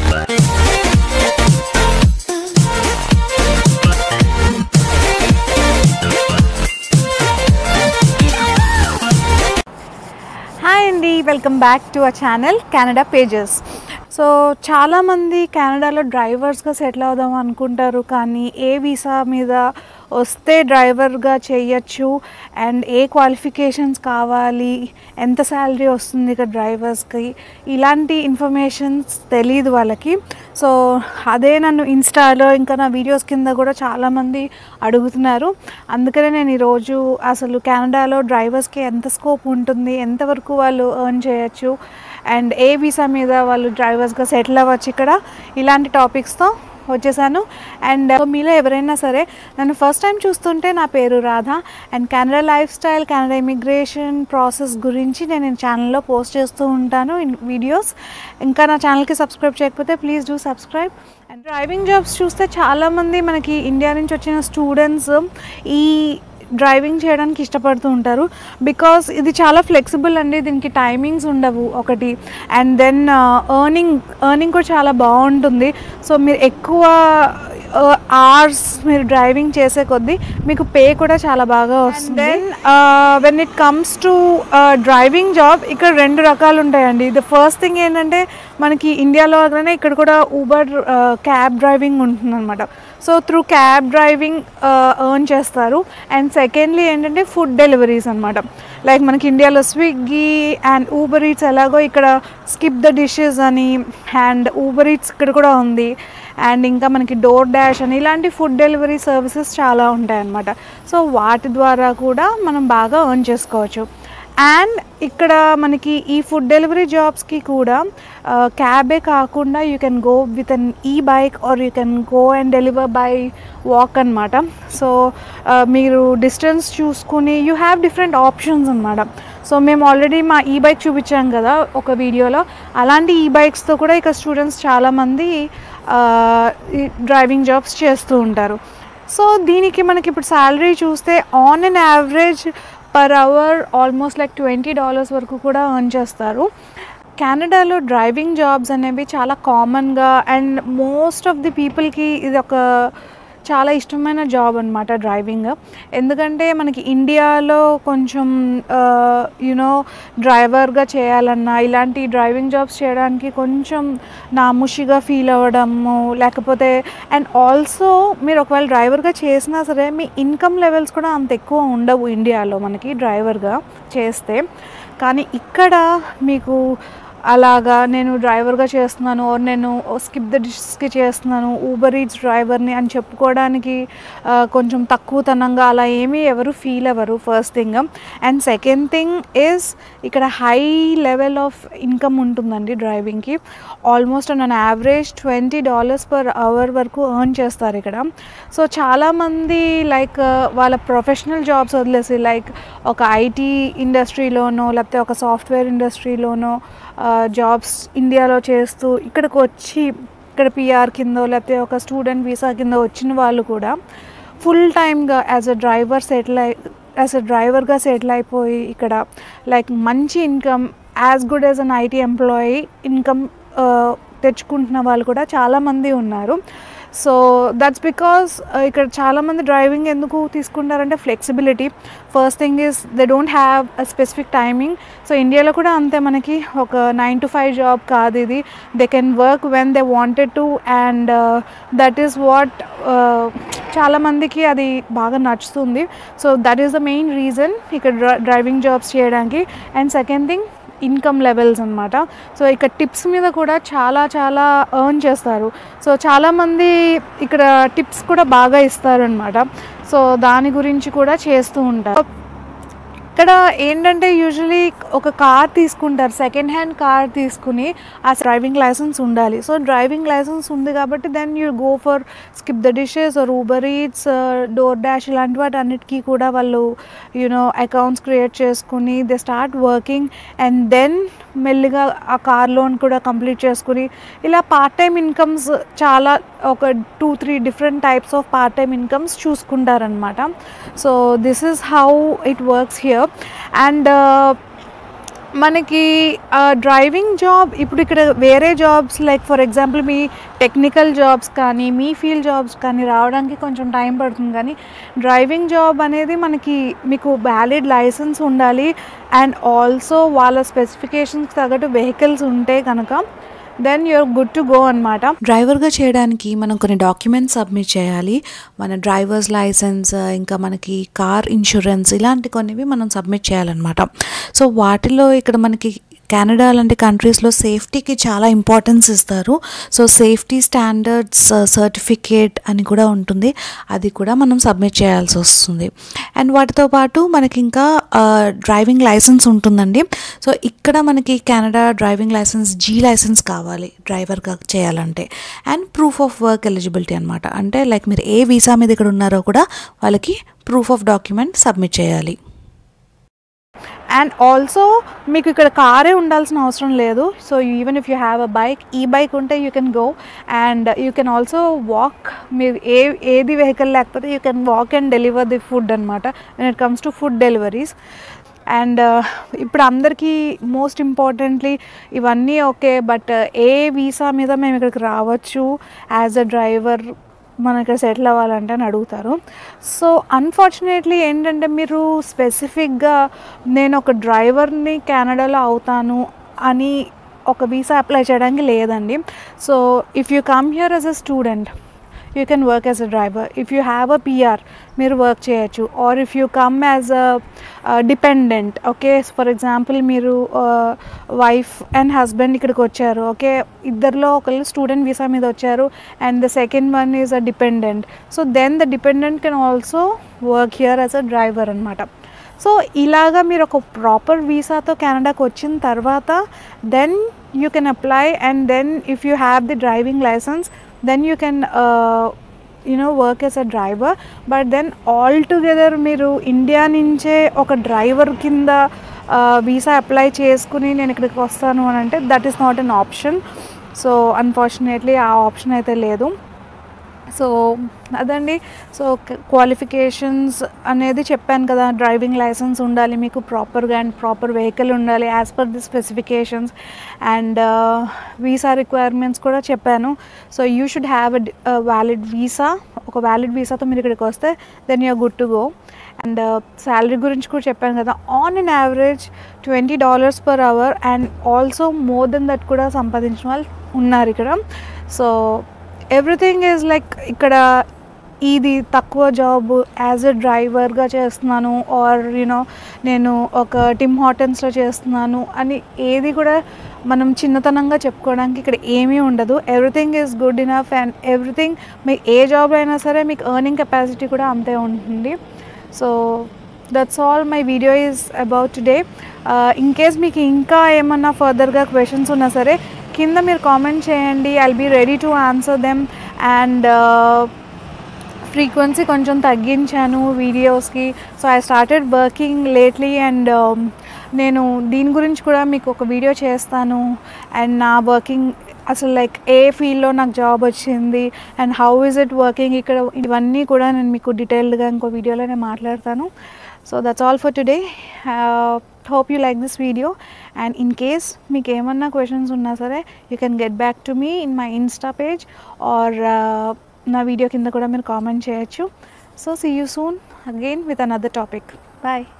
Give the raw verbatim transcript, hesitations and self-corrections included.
Welcome back to our channel Canada pages. So చాలామంది కెనడాలో డ్రైవర్స్గా settle అవుదాం అనుకుంటారు, కానీ ఏ వీసా మీద వస్తే డ్రైవర్గా చేయొచ్చు అండ్ ఏ క్వాలిఫికేషన్స్ కావాలి, ఎంత శాలరీ వస్తుంది ఇక్కడ డ్రైవర్స్కి, ఇలాంటి ఇన్ఫర్మేషన్స్ తెలియదు వాళ్ళకి. సో అదే నన్ను ఇన్స్టాలో ఇంకా నా వీడియోస్ కింద కూడా చాలామంది అడుగుతున్నారు. అందుకనే నేను ఈరోజు అసలు కెనడాలో డ్రైవర్స్కి ఎంత స్కోప్ ఉంటుంది, ఎంతవరకు వాళ్ళు ఎర్న్ చేయొచ్చు అండ్ ఏ వీసా మీద వాళ్ళు డ్రైవర్స్గా సెటిల్ అవ్వచ్చు ఇక్కడ, ఇలాంటి టాపిక్స్తో వచ్చేసాను. అండ్ మీలో ఎవరైనా సరే నన్ను ఫస్ట్ టైం చూస్తుంటే నా పేరు Radha and Canada life style, Canada immigration process గురించి నేను ఛానల్లో పోస్ట్ చేస్తూ ఉంటాను వీడియోస్. ఇంకా నా ఛానల్కి సబ్స్క్రైబ్ చేయకపోతే please do subscribe. And driving jobs చూస్తే చాలామంది మనకి ఇండియా నుంచి వచ్చిన స్టూడెంట్స్ ఈ డ్రైవింగ్ చేయడానికి ఇష్టపడుతూ ఉంటారు. బికాస్ ఇది చాలా ఫ్లెక్సిబుల్ అండి, దీనికి టైమింగ్స్ ఉండవు ఒకటి, అండ్ దెన్ ఎర్నింగ్ ఎర్నింగ్ కూడా చాలా బాగుంటుంది. సో మీరు ఎక్కువ అవర్స్ మీరు డ్రైవింగ్ చేసే కొద్దీ మీకు పే కూడా చాలా బాగా వస్తుంది. Then when it comes to driving job ఇక్కడ రెండు రకాలు ఉంటాయండి. ద ఫస్ట్ థింగ్ ఏంటంటే మనకి ఇండియాలో అలానే ఇక్కడ కూడా ఊబర్ క్యాబ్ డ్రైవింగ్ ఉంటుందన్నమాట. So through cab driving earn చేస్తారు. అండ్ సెకండ్లీ ఏంటంటే ఫుడ్ డెలివరీస్ అనమాట. లైక్ మనకి ఇండియాలో స్విగ్గీ అండ్ ఊబర్ ఈట్స్ ఎలాగో ఇక్కడ స్కిప్ ద డిషెస్ అని అండ్ ఊబర్ ఈట్స్ ఇక్కడ కూడా ఉంది. అండ్ ఇంకా మనకి డోర్ డాష్ అని ఇలాంటి ఫుడ్ డెలివరీ సర్వీసెస్ చాలా ఉంటాయన్నమాట. సో వాటి ద్వారా కూడా మనం బాగా ఎర్న్ చేసుకోవచ్చు. అండ్ ఇక్కడ మనకి ఈ ఫుడ్ డెలివరీ జాబ్స్కి కూడా క్యాబే కాకుండా you can go with an e bike or you can go and deliver by walk అనమాట. సో మీరు డిస్టెన్స్ చూసుకుని యూ హ్యావ్ డిఫరెంట్ ఆప్షన్స్ అనమాట. సో మేము ఆల్రెడీ మా ఈ బైక్ చూపించాం కదా ఒక వీడియోలో, అలాంటి ఈ బైక్స్తో కూడా ఇక్కడ స్టూడెంట్స్ చాలామంది డ్రైవింగ్ జాబ్స్ చేస్తూ ఉంటారు. సో దీనికి మనకి ఇప్పుడు శాలరీ చూస్తే on an average per hour almost like twenty dollars వరకు కూడా ఎర్న్ చేస్తారు. కెనడాలో డ్రైవింగ్ జాబ్స్ అనేవి చాలా కామన్గా అండ్ మోస్ట్ ఆఫ్ ది పీపుల్కి ఇది ఒక చాలా ఇష్టమైన జాబ్ అనమాట డ్రైవింగ్. ఎందుకంటే మనకి ఇండియాలో కొంచెం యూనో డ్రైవర్గా చేయాలన్నా ఇలాంటి డ్రైవింగ్ జాబ్స్ చేయడానికి కొంచెం నాముషిగా ఫీల్ అవ్వడము, లేకపోతే అండ్ ఆల్సో మీరు ఒకవేళ డ్రైవర్గా చేసినా సరే మీ ఇన్కమ్ లెవెల్స్ కూడా అంత ఎక్కువ ఉండవు ఇండియాలో మనకి డ్రైవర్గా చేస్తే. కానీ ఇక్కడ మీకు అలాగా నేను డ్రైవర్గా చేస్తున్నాను ఆర్ నేను స్కిప్ ద డిష్కి చేస్తున్నాను, ఊబర్ ఈట్స్ డ్రైవర్ని అని చెప్పుకోవడానికి కొంచెం తక్కువతనంగా అలా ఏమీ ఎవరు ఫీల్ అవ్వరు first thing. And second thing is ఇక్కడ హై లెవెల్ ఆఫ్ ఇన్కమ్ ఉంటుందండి డ్రైవింగ్కి. Almost on an average twenty dollars per hour వరకు ఎర్న్ చేస్తారు ఇక్కడ. సో చాలామంది లైక్ వాళ్ళ ప్రొఫెషనల్ జాబ్స్ వదిలేసి లైక్ ఒక ఐటీ ఇండస్ట్రీలోనో లేకపోతే ఒక సాఫ్ట్వేర్ ఇండస్ట్రీలోనో జాబ్స్ ఇండియాలో చేస్తూ ఇక్కడికి వచ్చి ఇక్కడ పిఆర్ కింద లేకపోతే ఒక స్టూడెంట్ వీసా కింద వచ్చిన వాళ్ళు కూడా ఫుల్ టైమ్గా యాజ్ అ డ్రైవర్ సెటిల్ అయి యాజ్ అ డ్రైవర్గా సెటిల్ అయిపోయి ఇక్కడ లైక్ మంచి income as good as an IT employee income తెచ్చుకుంటున్న వాళ్ళు కూడా చాలామంది ఉన్నారు. సో దట్స్ బికాస్ ఇక్కడ చాలామంది డ్రైవింగ్ ఎందుకు తీసుకుంటారంటే flexibility. First thing is they don't have a specific timing. So ఇండియాలో కూడా అంతే, మనకి ఒక నైన్ టు ఫైవ్ జాబ్ కాదు ఇది. They can work when they wanted to and that is what చాలామందికి అది బాగా నచ్చుతుంది. So that is the main reason ఇక్కడ డ్రైవింగ్ జాబ్స్ చేయడానికి. And second thing income levels అనమాట. సో ఇక్కడ టిప్స్ మీద కూడా చాలా చాలా ఎర్న్ చేస్తారు. సో చాలామంది ఇక్కడ టిప్స్ కూడా బాగా ఇస్తారు అనమాట. సో దాని గురించి కూడా చేస్తూ ఉంటారు. ఇక్కడ ఏంటంటే యూజువలీ ఒక కార్ తీసుకుంటారు, సెకండ్ హ్యాండ్ కార్ తీసుకుని ఆ డ్రైవింగ్ లైసెన్స్ ఉండాలి. సో డ్రైవింగ్ లైసెన్స్ ఉంది కాబట్టి then you go for Skip the Dishes or Uber Eats, DoorDash ఇలాంటి వాటి అన్నిటికీ కూడా వాళ్ళు యూనో అకౌంట్స్ క్రియేట్ చేసుకుని they start working and then మెల్లిగా ఆ కార్ లోన్ కూడా కంప్లీట్ చేసుకుని ఇలా పార్ట్ టైం ఇన్కమ్స్ చాలా ఒక two three different types of part time incomes చూసుకుంటారనమాట. So this is how it works here. And మనకి డ్రైవింగ్ జాబ్ ఇప్పుడు ఇక్కడ వేరే జాబ్స్ లైక్ ఫర్ ఎగ్జాంపుల్ మీ టెక్నికల్ జాబ్స్ కానీ మీ ఫీల్డ్ జాబ్స్ కానీ రావడానికి కొంచెం టైం పడుతుంది, కానీ డ్రైవింగ్ జాబ్ అనేది మనకి మీకు వ్యాలిడ్ లైసెన్స్ ఉండాలి అండ్ ఆల్సో వాళ్ళ స్పెసిఫికేషన్స్కి తగ్గట్టు వెహికల్స్ ఉంటే కనుక then you're good to go అనమాట. డ్రైవర్గా చేయడానికి మనం కొన్ని డాక్యుమెంట్స్ సబ్మిట్ చేయాలి. మన డ్రైవర్స్ లైసెన్స్, ఇంకా మనకి కార్ ఇన్సూరెన్స్, ఇలాంటి కొన్నివి మనం సబ్మిట్ చేయాలన్నమాట. సో వాటిలో ఇక్కడ మనకి కెనడా లాంటి కంట్రీస్లో సేఫ్టీకి చాలా ఇంపార్టెన్స్ ఇస్తారు. సో సేఫ్టీ స్టాండర్డ్స్ సర్టిఫికేట్ అని కూడా ఉంటుంది, అది కూడా మనం సబ్మిట్ చేయాల్సి వస్తుంది. అండ్ వాటితో పాటు మనకి ఇంకా డ్రైవింగ్ లైసెన్స్ ఉంటుందండి. సో ఇక్కడ మనకి Canada driving licence G licence కావాలి డ్రైవర్గా చేయాలంటే. And proof of work eligibility అనమాట, అంటే లైక్ మీరు ఏ వీసా మీద ఇక్కడ ఉన్నారో కూడా వాళ్ళకి ప్రూఫ్ ఆఫ్ డాక్యుమెంట్ సబ్మిట్ చేయాలి. అండ్ ఆల్సో మీకు ఇక్కడ కారే ఉండాల్సిన అవసరం లేదు. So even if you have a bike, ఈ బైక్ ఉంటే you can go and you can also walk. మీరు ఏ ఏది వెహికల్ లేకపోతే you can walk and deliver the food అనమాట when it comes to food deliveries. And ఇప్పుడు అందరికీ most importantly ఇవన్నీ ఓకే, బట్ ఏ వీసా మీద మేము ఇక్కడికి రావచ్చు యాజ్ అ డ్రైవర్, మనం ఇక్కడ సెటిల్ అవ్వాలంటే అని అడుగుతారు. సో అన్ఫార్చునేట్లీ ఏంటంటే మీరు స్పెసిఫిక్గా నేను ఒక డ్రైవర్ని కెనడాలో అవుతాను అని ఒక వీసా అప్లై చేయడానికి లేదండి. So if you come here as a student you can work as a driver. If you have a PR మీరు వర్క్ చేయొచ్చు. Or if you come as a dependent, okay for example మీరు wife and husband ఇక్కడికి వచ్చారు, okay ఇద్దరిలో ఒకళ్ళు student visa మీద వచ్చారు and the second one is a dependent. So then the dependent can also work here as a driver అనమాట. So ఇలాగా మీరు ఒక ప్రాపర్ వీసాతో కెనడాకి వచ్చిన తర్వాత then you can apply and then if you have the driving licence then you can uh, you know work as a driver. But then all together మీరు India నుంచే ఒక డ్రైవర్ కింద వీసా అప్లై చేసుకుని నేను ఇక్కడికి వస్తాను అని అంటే that is not an option. So unfortunately ఆ ఆప్షన్ అయితే లేదు. సో అదండి. సో క్వాలిఫికేషన్స్ అనేది చెప్పాను కదా, డ్రైవింగ్ లైసెన్స్ ఉండాలి మీకు ప్రాపర్గా అండ్ ప్రాపర్ వెహికల్ ఉండాలి as per the specifications and visa requirements కూడా చెప్పాను. So you should have a valid visa. ఒక వ్యాలిడ్ వీసాతో మీరు ఇక్కడికి వస్తే then you're good to go. And salary గురించి కూడా చెప్పాను కదా, on an average twenty dollars per hour and also more than that కూడా సంపాదించిన వాళ్ళు ఉన్నారు ఇక్కడ. సో ఎవ్రీథింగ్ ఈజ్ లైక్ ఇక్కడ ఇది తక్కువ జాబ్ యాజ్ అ డ్రైవర్గా చేస్తున్నాను ఆర్ యూనో నేను ఒక టిమ్ హార్టన్స్లో చేస్తున్నాను అని ఏది కూడా మనం చిన్నతనంగా చెప్పుకోవడానికి ఇక్కడ ఏమీ ఉండదు. Everything is good enough and everything మీకు ఏ జాబ్ అయినా సరే మీకు ఎర్నింగ్ కెపాసిటీ కూడా అంతే ఉంటుంది. So that's all my video is about today. In case మీకు ఇంకా ఏమన్నా ఫర్దర్గా క్వశ్చన్స్ ఉన్నా సరే కింద మీరు కామెంట్ చేయండి. I will be ready to answer them. And frequency కొంచెం తగ్గించాను వీడియోస్కి. So I started working lately and నేను దీని గురించి కూడా మీకు ఒక వీడియో చేస్తాను. అండ్ నా వర్కింగ్ అసలు లైక్ ఏ ఫీల్డ్లో నాకు జాబ్ వచ్చింది and how is it working ఇక్కడ, ఇవన్నీ కూడా నేను మీకు డీటెయిల్డ్గా ఇంకో వీడియోలో నేను మాట్లాడతాను. So that's all for today. hope you like this video, and in case meeku emanna questions unna sare you can get back to me in my Insta page or uh, na video kinda kuda meer comment cheyochu. So see you soon again with another topic. Bye.